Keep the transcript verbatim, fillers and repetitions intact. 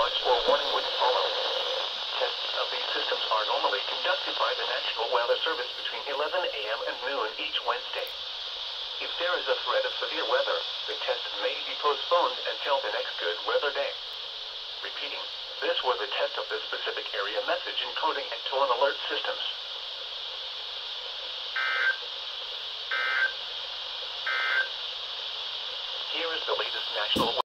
launch or warning would follow. Tests of these systems are normally conducted by the National Weather Service between eleven a m and noon each Wednesday. If there is a threat of severe weather, the test may be postponed until the next good weather day. Repeating, this was a test of the specific area message encoding and tone alert systems. Here is the latest national